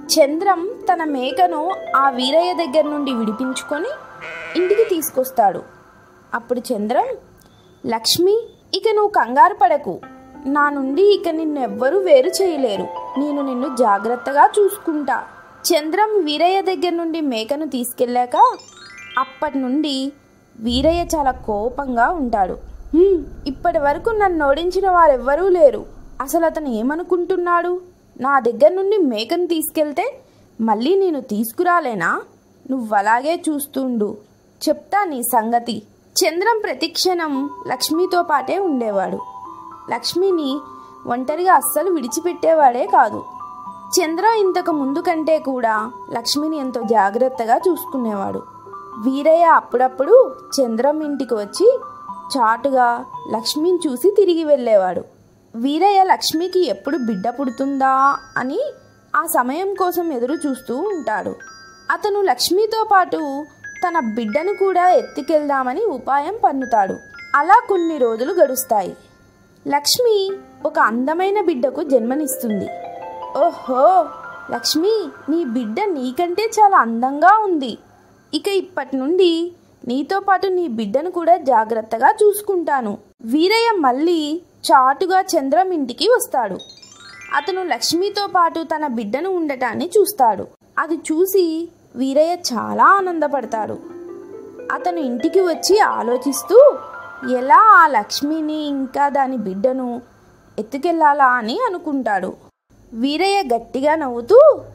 చంద్రం తన మేకను ఆ వీరయ్య దగ్గర నుండి విడిపించుకొని ఇంటికి తీసుకొస్తాడు. అప్పుడు చంద్రం, లక్ష్మి, ఇక నువ్వు కంగారు పడకు, నా నుండి ఇక నిన్ను ఎవ్వరూ వేరు చేయలేరు, నేను నిన్ను జాగ్రత్తగా చూసుకుంటా. చంద్రం వీరయ్య దగ్గర నుండి మేకను తీసుకెళ్ళాక అప్పటి నుండి వీరయ్య చాలా కోపంగా ఉంటాడు. ఇప్పటి వరకు నన్ను ఓడించిన వారెవ్వరూ లేరు, అసలు అతను ఏమనుకుంటున్నాడు? నా దగ్గర నుండి మేకను తీసుకెళ్తే మళ్ళీ నేను తీసుకురాలేనా? నువ్వలాగే చూస్తుండు, చెప్తా నీ సంగతి. చంద్రం ప్రతిక్షణం లక్ష్మితో పాటే ఉండేవాడు. లక్ష్మిని ఒంటరిగా అస్సలు విడిచిపెట్టేవాడే కాదు. చంద్రం ఇంతకు ముందు కంటే కూడా లక్ష్మిని ఎంతో జాగ్రత్తగా చూసుకునేవాడు. వీరయ్య అప్పుడప్పుడు చంద్రం ఇంటికి వచ్చి చాటుగా లక్ష్మిని చూసి తిరిగి వెళ్ళేవాడు. వీరయ్య లక్ష్మికి ఎప్పుడు బిడ్డ పుడుతుందా అని ఆ సమయం కోసం ఎదురు చూస్తూ ఉంటాడు. అతను లక్ష్మితో పాటు తన బిడ్డను కూడా ఎత్తుకెళ్దామని ఉపాయం పన్నుతాడు. అలా కొన్ని రోజులు గడుస్తాయి. లక్ష్మి ఒక అందమైన బిడ్డకు జన్మనిస్తుంది. ఓహో లక్ష్మి, నీ బిడ్డ నీకంటే చాలా అందంగా ఉంది, ఇక ఇప్పటి నుండి నీతో పాటు నీ బిడ్డను కూడా జాగ్రత్తగా చూసుకుంటాను. వీరయ్య మళ్ళీ చాటుగా చంద్రం ఇంటికి వస్తాడు. అతను లక్ష్మితో పాటు తన బిడ్డను ఉండటాన్ని చూస్తాడు. అది చూసి వీరయ్య చాలా ఆనందపడతాడు. అతను ఇంటికి వచ్చి ఆలోచిస్తూ ఎలా ఆ లక్ష్మిని ఇంకా దాని బిడ్డను ఎత్తుకెళ్లాలా అని అనుకుంటాడు. వీరయ్య గట్టిగా నవ్వుతూ,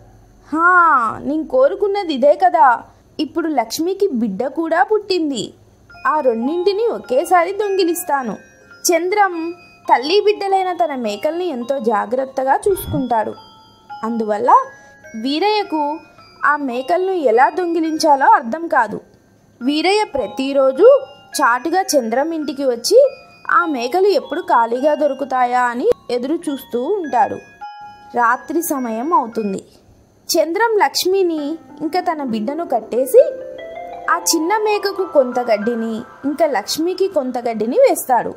నేను కోరుకున్నది ఇదే కదా, ఇప్పుడు లక్ష్మికి బిడ్డ కూడా పుట్టింది, ఆ రెండింటిని ఒకేసారి దొంగిలిస్తాను. చంద్రం తల్లి బిడ్డలైన తన మేకల్ని ఎంతో జాగ్రత్తగా చూసుకుంటాడు. అందువల్ల వీరయ్యకు ఆ మేకలను ఎలా దొంగిలించాలో అర్థం కాదు. వీరయ్య ప్రతిరోజు చాటుగా చంద్రం ఇంటికి వచ్చి ఆ మేకలు ఎప్పుడు ఖాళీగా దొరుకుతాయా అని ఎదురు చూస్తూ ఉంటాడు. రాత్రి సమయం అవుతుంది. చంద్రం లక్ష్మిని ఇంకా తన బిడ్డను కట్టేసి ఆ చిన్న మేకకు కొంత గడ్డిని ఇంకా లక్ష్మికి కొంత గడ్డిని వేస్తాడు.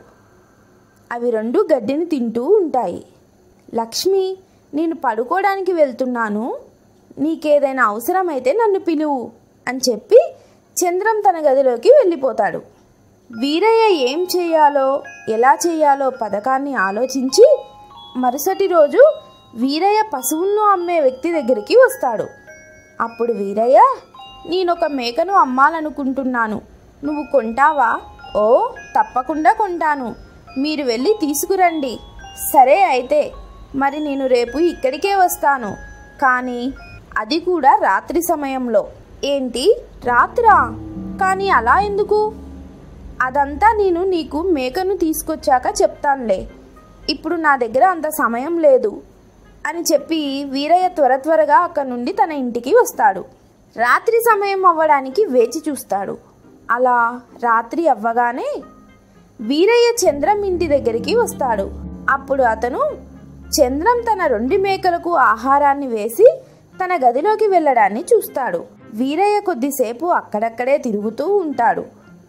అవి రెండు గడ్డిని తింటూ ఉంటాయి. లక్ష్మి, నేను పడుకోవడానికి వెళ్తున్నాను, నీకేదైనా అవసరమైతే నన్ను పిలువు అని చెప్పి చంద్రం తన గదిలోకి వెళ్ళిపోతాడు. వీరయ్య ఏం చేయాలో ఎలా చేయాలో పథకాన్ని ఆలోచించి మరుసటి రోజు వీరయ్య పశువులను అమ్మే వ్యక్తి దగ్గరికి వస్తాడు. అప్పుడు వీరయ్య, నేనొక మేకను అమ్మాలనుకుంటున్నాను, నువ్వు కొంటావా? ఓ తప్పకుండా కొంటాను, మీరు వెళ్ళి తీసుకురండి. సరే అయితే మరి నేను రేపు ఇక్కడికే వస్తాను, కానీ అది కూడా రాత్రి సమయంలో. ఏంటి రాత్రా? కానీ అలా ఎందుకు? అదంతా నేను నీకు మేకను తీసుకొచ్చాక చెప్తానులే, ఇప్పుడు నా దగ్గర అంత సమయం లేదు అని చెప్పి వీరయ్య త్వరగా అక్కడి నుండి తన ఇంటికి వస్తాడు. రాత్రి సమయం అవ్వడానికి వేచి చూస్తాడు. అలా రాత్రి అవ్వగానే వీరయ్య చంద్రం ఇంటి దగ్గరికి వస్తాడు. అప్పుడు అతను చంద్రం తన 2 మేకలకు ఆహారాన్ని వేసి తన గదిలోకి వెళ్ళడాన్ని చూస్తాడు. వీరయ్య కొద్దిసేపు అక్కడక్కడే తిరుగుతూ ఉంటాడు.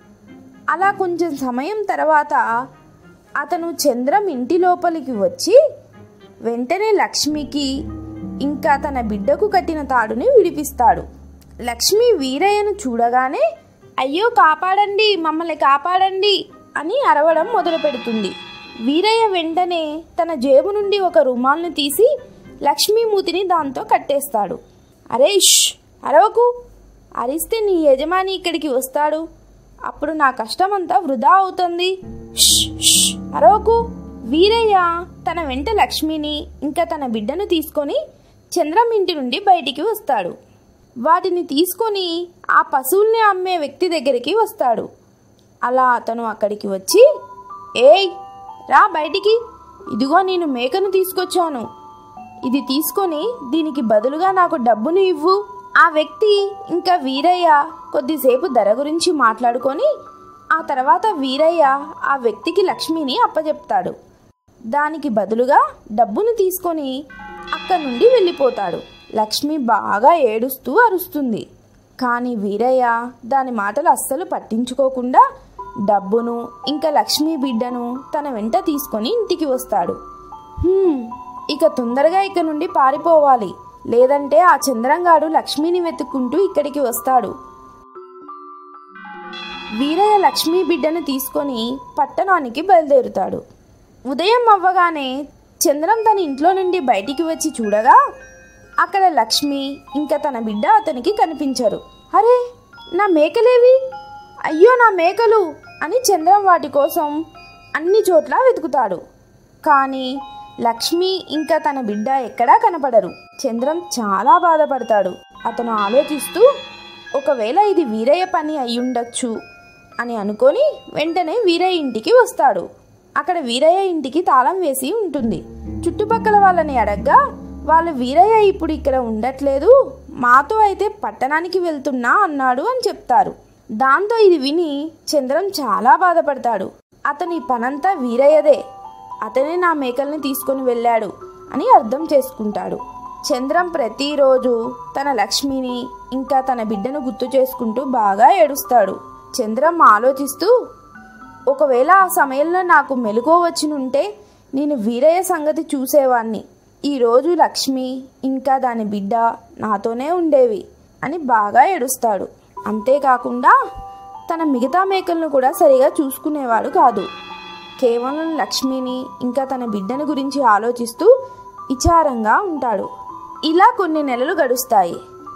అలా కొంచెం సమయం తర్వాత అతను చంద్రం ఇంటి లోపలికి వచ్చి వెంటనే లక్ష్మికి ఇంకా తన బిడ్డకు కట్టిన తాడుని విడిపిస్తాడు. లక్ష్మి వీరయ్యను చూడగానే, అయ్యో కాపాడండి, మమ్మల్ని కాపాడండి అని అరవడం మొదలు పెడుతుంది. వీరయ్య వెంటనే తన జేబు నుండి ఒక రుమాల్ని తీసి లక్ష్మీ మూతిని దాంతో కట్టేస్తాడు. అరే అరవకు, అరిస్తే నీ యజమాని ఇక్కడికి వస్తాడు, అప్పుడు నా కష్టమంతా వృధా అవుతుంది, అరవకు. వీరయ్య తన వెంట లక్ష్మిని ఇంకా తన బిడ్డను తీసుకొని చంద్రం ఇంటి నుండి బయటికి వస్తాడు. వాటిని తీసుకొని ఆ పశువుల్ని అమ్మే వ్యక్తి దగ్గరికి వస్తాడు. అలా అతను అక్కడికి వచ్చి, ఏయ్ రా బయటికి, ఇదిగో నేను మేకను తీసుకొచ్చాను, ఇది తీసుకొని దీనికి బదులుగా నాకు డబ్బును ఇవ్వు. ఆ వ్యక్తి ఇంకా వీరయ్య కొద్దిసేపు ధర గురించి మాట్లాడుకొని ఆ తర్వాత వీరయ్య ఆ వ్యక్తికి లక్ష్మిని అప్పచెప్తాడు. దానికి బదులుగా డబ్బును తీసుకొని అక్కడి నుండి వెళ్ళిపోతాడు. లక్ష్మి బాగా ఏడుస్తూ అరుస్తుంది. కానీ వీరయ్య దాని మాటలు అస్సలు పట్టించుకోకుండా డబ్బును ఇంకా లక్ష్మీ బిడ్డను తన వెంట తీసుకొని ఇంటికి వస్తాడు. ఇక తొందరగా ఇక నుండి పారిపోవాలి, లేదంటే ఆ చంద్రంగాడు లక్ష్మిని వెతుక్కుంటూ ఇక్కడికి వస్తాడు. వీరయ్య లక్ష్మి బిడ్డను తీసుకొని పట్టణానికి బయలుదేరుతాడు. ఉదయం అవ్వగానే చంద్రం తన ఇంట్లో నుండి బయటికి వచ్చి చూడగా అక్కడ లక్ష్మి ఇంకా తన బిడ్డ అతనికి కనిపించరు. అరే, నా మేకలేవి? అయ్యో నా మేకలు అని చంద్రం వాటి కోసం అన్ని చోట్ల వెతుకుతాడు. కానీ లక్ష్మి ఇంకా తన బిడ్డ ఎక్కడా కనపడరు. చంద్రం చాలా బాధపడతాడు. అతను ఆలోచిస్తూ ఒకవేళ ఇది వీరయ్య పని అయ్యుండొచ్చు అని అనుకొని వెంటనే వీరయ్య ఇంటికి వస్తాడు. అక్కడ వీరయ్య ఇంటికి తాళం వేసి ఉంటుంది. చుట్టుపక్కల వాళ్ళని అడగ్గా వాళ్ళు వీరయ్య ఇప్పుడు ఇక్కడ ఉండట్లేదు, మాతో అయితే పట్టణానికి వెళ్తున్నా అన్నాడు అని చెప్తారు. దాంతో ఇది విని చంద్రం చాలా బాధపడతాడు. అతని పనంతా వీరయ్యదే, అతనే నా మేకల్ని తీసుకొని వెళ్ళాడు అని అర్థం చేసుకుంటాడు. చంద్రం ప్రతిరోజు తన లక్ష్మిని ఇంకా తన బిడ్డను గుర్తు చేసుకుంటూ బాగా ఏడుస్తాడు. చంద్రం ఆలోచిస్తూ ఒకవేళ ఆ సమయంలో నాకు మెలకువ వచ్చినుంటే నేను వీరయ్య సంగతి చూసేవాణ్ణి, ఈరోజు లక్ష్మి ఇంకా దాని బిడ్డ నాతోనే ఉండేవి అని బాగా ఏడుస్తాడు. అంతేకాకుండా తన మిగతా మేకలను కూడా సరిగా చూసుకునేవాడు కాదు. కేవలం లక్ష్మిని ఇంకా తన బిడ్డను గురించి ఆలోచిస్తూ విచారంగా ఉంటాడు. ఇలా కొన్ని నెలలు గడుస్తాయి.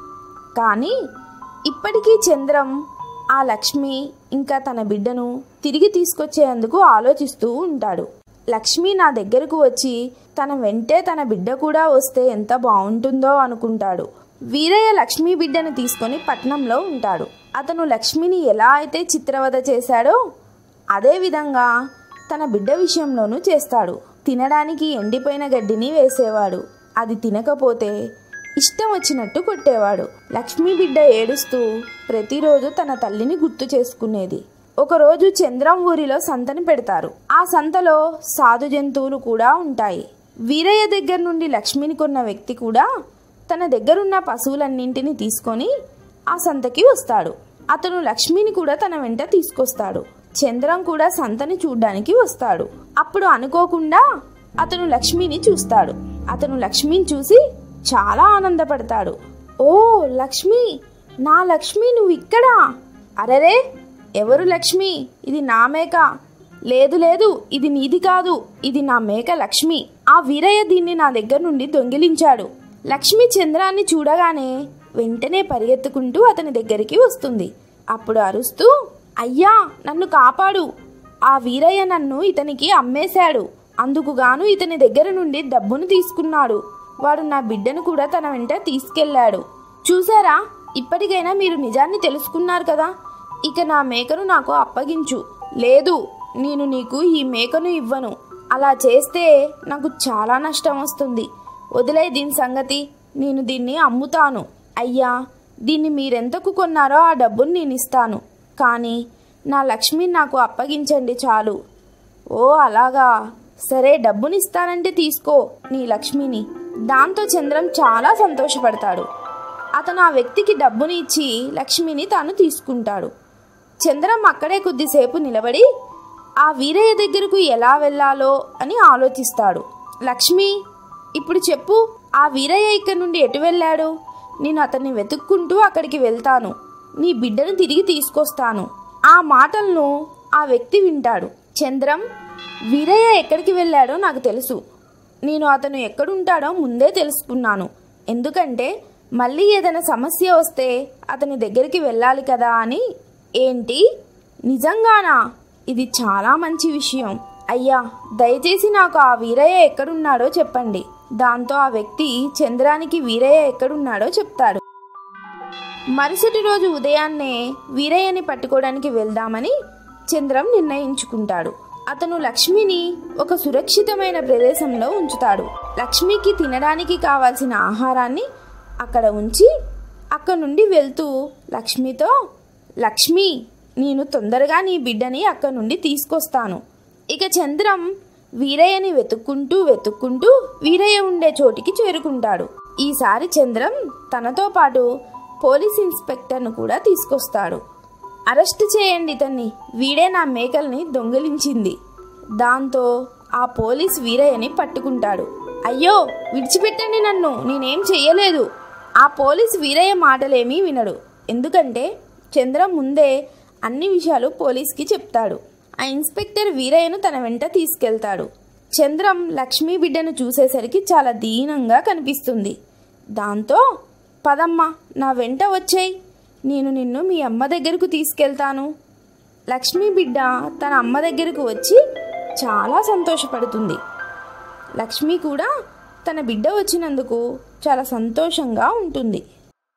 కానీ ఇప్పటికీ చంద్రం ఆ లక్ష్మి ఇంకా తన బిడ్డను తిరిగి తీసుకొచ్చేందుకు ఆలోచిస్తూ ఉంటాడు. లక్ష్మి నా దగ్గరకు వచ్చి తన వెంటే తన బిడ్డ కూడా వస్తే ఎంత బాగుంటుందో అనుకుంటాడు. వీరయ్య లక్ష్మి బిడ్డను తీసుకొని పట్నంలో ఉంటాడు. అతను లక్ష్మిని ఎలా అయితే చిత్రవద చేశాడో అదేవిధంగా తన బిడ్డ విషయంలోనూ చేస్తాడు. తినడానికి ఎండిపోయిన గడ్డిని వేసేవాడు. అది తినకపోతే ఇష్టం వచ్చినట్టు కొట్టేవాడు. లక్ష్మి బిడ్డ ఏడుస్తూ ప్రతిరోజు తన తల్లిని గుర్తు చేసుకునేది. ఒకరోజు చంద్రం ఊరిలో సంతని పెడతారు. ఆ సంతలో సాధు జంతువులు కూడా ఉంటాయి. వీరయ్య దగ్గర నుండి లక్ష్మిని కొన్న వ్యక్తి కూడా తన దగ్గరున్న పశువులన్నింటినీ తీసుకొని ఆ సంతకి వస్తాడు. అతను లక్ష్మిని కూడా తన వెంట తీసుకొస్తాడు. చంద్రం కూడా సంతని చూడ్డానికి వస్తాడు. అప్పుడు అనుకోకుండా అతను లక్ష్మిని చూస్తాడు. అతను లక్ష్మిని చూసి చాలా ఆనందపడతాడు. ఓ లక్ష్మి, నా లక్ష్మి, నువ్వు ఇక్కడా? అరెరే, ఎవరు లక్ష్మి? ఇది నా మేక. లేదు లేదు, ఇది నీది కాదు, ఇది నా మేక లక్ష్మి. ఆ వీరయ్య దీన్ని నా దగ్గర నుండి దొంగిలించాడు. లక్ష్మి చంద్రాన్ని చూడగానే వెంటనే పరిగెత్తుకుంటూ అతని దగ్గరికి వస్తుంది. అప్పుడు అరుస్తూ, అయ్యా నన్ను కాపాడు, ఆ వీరయ్య నన్ను ఇతనికి అమ్మేశాడు, అందుకుగాను ఇతని దగ్గర నుండి డబ్బును తీసుకున్నాడు, వాడు నా బిడ్డను కూడా తన వెంట తీసుకెళ్లాడు. చూసారా, ఇప్పటికైనా మీరు నిజాన్ని తెలుసుకున్నారు కదా, ఇక నా మేకను నాకు అప్పగించు. లేదు, నేను నీకు ఈ మేకను ఇవ్వను. అలా చేస్తే నాకు చాలా నష్టం వస్తుంది. వదిలే దీని సంగతి, నేను దీన్ని అమ్ముతాను. అయ్యా, దీన్ని మీరెంతకు కొన్నారో ఆ డబ్బును నేను ఇస్తాను, కానీ నా లక్ష్మిని నాకు అప్పగించండి చాలు. ఓ అలాగా, సరే డబ్బునిస్తానంటే తీసుకో నీ లక్ష్మిని. దాంతో చంద్రం చాలా సంతోషపడతాడు. అతను ఆ వ్యక్తికి డబ్బుని ఇచ్చి లక్ష్మిని తాను తీసుకుంటాడు. చంద్రం అక్కడే కొద్దిసేపు నిలబడి ఆ వీరయ్య దగ్గరకు ఎలా వెళ్ళాలో అని ఆలోచిస్తాడు. లక్ష్మి, ఇప్పుడు చెప్పు, ఆ వీరయ్య ఇక్కడి నుండి ఎటు వెళ్ళాడు? నేను అతన్ని వెతుక్కుంటూ అక్కడికి వెళ్తాను, నీ బిడ్డను తిరిగి తీసుకొస్తాను. ఆ మాటలను ఆ వ్యక్తి వింటాడు. చంద్రం, వీరయ్య ఎక్కడికి వెళ్ళాడో నాకు తెలుసు. నేను అతను ఎక్కడుంటాడో ముందే తెలుసుకున్నాను. ఎందుకంటే మళ్ళీ ఏదైనా సమస్య వస్తే అతని దగ్గరికి వెళ్ళాలి కదా అని. ఏంటి, నిజంగానా? ఇది చాలా మంచి విషయం. అయ్యా, దయచేసి నాకు ఆ వీరయ్య ఎక్కడున్నాడో చెప్పండి. దాంతో ఆ వ్యక్తి చంద్రానికి వీరయ్య ఎక్కడున్నాడో చెప్తాడు. మరుసటి రోజు ఉదయాన్నే వీరయ్యని పట్టుకోవడానికి వెళ్దామని చంద్రం నిర్ణయించుకుంటాడు. అతను లక్ష్మిని ఒక సురక్షితమైన ప్రదేశంలో ఉంచుతాడు. లక్ష్మికి తినడానికి కావాల్సిన ఆహారాన్ని అక్కడ ఉంచి అక్కడ నుండి వెళ్తూ లక్ష్మితో, లక్ష్మి, నేను తొందరగా నీ బిడ్డని అక్కడి నుండి తీసుకొస్తాను. ఇక చంద్రం వీరయ్యని వెతుక్కుంటూ వీరయ్య ఉండే చోటికి చేరుకుంటాడు. ఈసారి చంద్రం తనతో పాటు పోలీస్ ఇన్స్పెక్టర్ను కూడా తీసుకొస్తాడు. అరెస్ట్ చేయండి ఇతన్ని, వీడే నా మేకల్ని దొంగిలించింది. దాంతో ఆ పోలీస్ వీరయ్యని పట్టుకుంటాడు. అయ్యో విడిచిపెట్టండి నన్ను, నేనేం చెయ్యలేదు. ఆ పోలీస్ వీరయ్య మాటలేమీ వినడు. ఎందుకంటే చంద్రం ముందే అన్ని విషయాలు పోలీస్కి చెప్తాడు. ఆ ఇన్స్పెక్టర్ వీరయ్యను తన వెంట తీసుకెళ్తాడు. చంద్రం లక్ష్మీ బిడ్డను చూసేసరికి చాలా దీనంగా కనిపిస్తుంది. దాంతో పదమ్మా నా వెంట వచ్చేయ్, నేను నిన్ను మీ అమ్మ దగ్గరకు తీసుకెళ్తాను. లక్ష్మీ బిడ్డ తన అమ్మ దగ్గరకు వచ్చి చాలా సంతోషపడుతుంది. లక్ష్మి కూడా తన బిడ్డ వచ్చినందుకు చాలా సంతోషంగా ఉంటుంది.